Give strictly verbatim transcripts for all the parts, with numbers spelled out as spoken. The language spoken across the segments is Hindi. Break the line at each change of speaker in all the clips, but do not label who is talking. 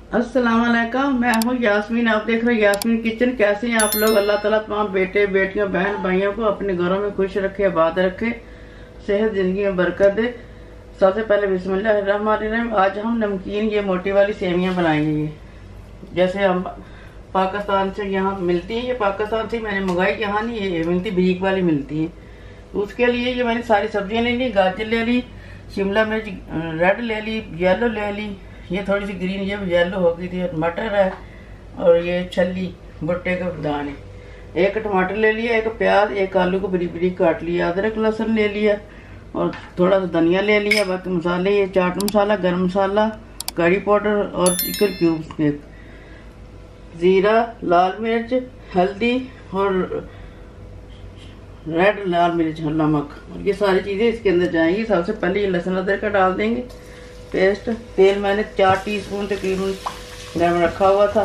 अस्सलाम वालेकुम, मैं हूँ यास्मीन। आप देख रहे हो यास्मीन किचन। कैसे हैं आप लोग? अल्लाह ताला तमाम बेटे बेटियों बहन भाइयों को अपने घरों में खुश रखे, आबाद रखे, सेहत जिंदगी में बरकत दे। सबसे पहले बिस्मिल्लाहिर्रहमानिर्रहीम। आज हम नमकीन ये मोटी वाली सेवियां बनाएंगे। ये जैसे हम पाकिस्तान से यहाँ मिलती है, ये पाकिस्तान से मैंने मंगाई, यहाँ नहीं ये मिलती, बीक वाली मिलती है। तो उसके लिए ये मैंने सारी सब्जियां ले ली। गाजर ले ली, शिमला मिर्च रेड ले ली, येलो ले ली, ये थोड़ी सी ग्रीन, ये येलो हो गई थी। मटर है और ये छली भुट्टे के दाने। एक टमाटर ले लिया, एक प्याज, एक आलू को बरीक बरीक काट लिया, अदरक लहसुन ले लिया और थोड़ा सा धनिया ले लिया। बाकी मसाले ये चाट मसाला, गरम मसाला, करी पाउडर और चिकन क्यूब्स, ज़ीरा, लाल मिर्च, हल्दी और रेड लाल मिर्च, नमक, और ये सारी चीज़ें इसके अंदर जाएंगी। सबसे पहले ये लहसुन अदरक का डाल देंगे पेस्ट। तेल मैंने चार टीस्पून तकरीबन गर्म रखा हुआ था।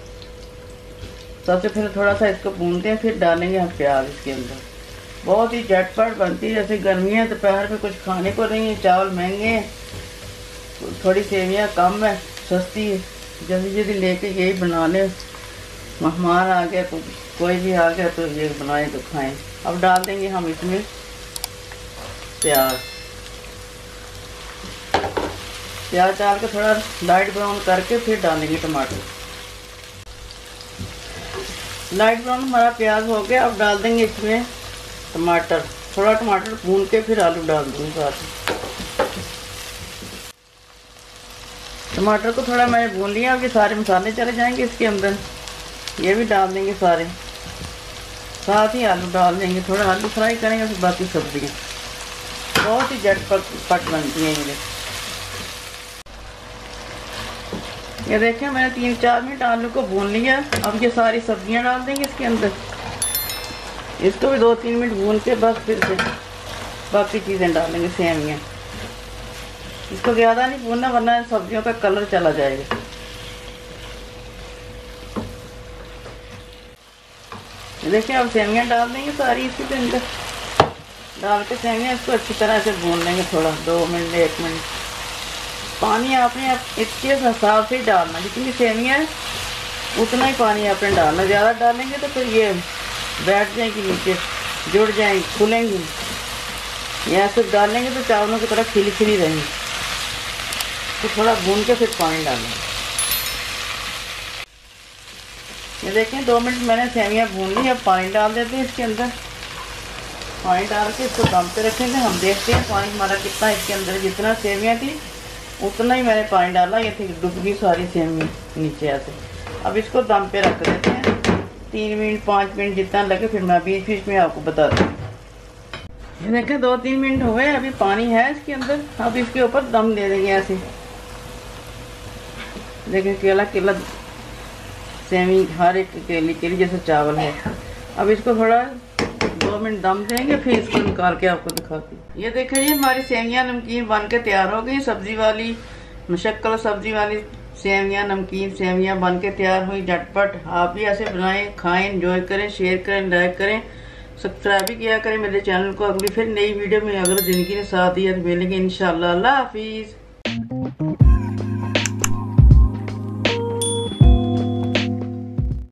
सबसे पहले थोड़ा सा इसको भूनते हैं, फिर डालेंगे हम प्याज इसके अंदर। बहुत ही झटपट बनती है। जैसे गर्मियाँ दोपहर में कुछ खाने को नहीं है, चावल महंगे हैं, थोड़ी सेवियाँ कम है, सस्ती है, जल्दी जल्दी लेके यही बना लें। मेहमान आ गया तो कोई भी आ गया तो ये बनाए तो खाएं। अब डाल देंगे हम इसमें प्याज। प्याज डाल के थोड़ा लाइट ब्राउन करके फिर डालेंगे टमाटर। लाइट ब्राउन हमारा प्याज हो गया। अब डाल देंगे इसमें टमाटर। थोड़ा टमाटर भून के फिर आलू डाल दूँगी साथ। टमाटर को थोड़ा मैंने भून लिया। अब ये सारे मसाले चले जाएंगे इसके अंदर, ये भी डाल देंगे सारे। साथ ही आलू डाल देंगे, थोड़ा आलू फ्राई करेंगे, फिर बाकी सब्जियाँ। बहुत ही झटपट पट बनती हैं ये। ये देखें मैंने तीन चार मिनट आलू को भून लिया। अब ये सारी सब्जियां डाल देंगे इसके अंदर। इसको भी दो तीन मिनट भून के बस फिर से बाकी चीज़ें डालेंगे, सेवियां। इसको ज़्यादा नहीं भूनना वरना सब्जियों का कलर चला जाएगा। देखिए अब सेवियां डाल देंगे सारी इसके अंदर। डाल के सेवियां इसको अच्छी तरह से भून लेंगे, थोड़ा दो मिनट एक मिनट। पानी आपने इसके हिसाब से ही डालना, जितनी सेवियां है उतना ही पानी आपने डालना। ज़्यादा डालेंगे तो फिर ये बैठ जाएंगी नीचे, जुड़ जाएंगी, खुलेंगी। या सिर्फ डालेंगे तो चावलों की तरह खिली खिली रहेंगी। तो थोड़ा भून के फिर पानी डालेंगे। ये देखें दो मिनट मैंने सेवियां भून ली। अब पानी डाल देते हैं इसके अंदर। पानी डाल के इसको दम पे रखेंगे। हम देखते हैं पानी हमारा कितना इसके अंदर। जितना सेवियां थी उतना ही मैंने पानी डाला। ये थी डूब गई सारी सेवियां नीचे ऐसे। अब इसको दम पे रख देते हैं तीन मिनट पाँच मिनट जितना लगे, फिर मैं बीच बीच में आपको बता दूँ। ये देखें दो तीन मिनट हो गए, अभी पानी है इसके अंदर। अब इसके ऊपर दम दे देंगे ऐसे। देखें केला केला सेवी, हर एक केली केली जैसे चावल है। अब इसको थोड़ा दो मिनट दम देंगे, फिर इसको निकाल के आपको दिखाती हूँ। ये देखें जी हमारी सेवियां नमकीन बन के तैयार हो गई। सब्जी वाली मुशक्कल सब्जी वाली सेवियां, नमकीन सेवियां बन के तैयार हुई झटपट। आप भी ऐसे बनाएं, खाएं, एंजॉय करें, शेयर करें, लाइक करें, सब्सक्राइब भी किया करें मेरे चैनल को। अगली फिर नई वीडियो में अगर ज़िंदगी ने साथ दिया तो मिलेंगे इंशाल्लाह। अल्लाह हाफिज़।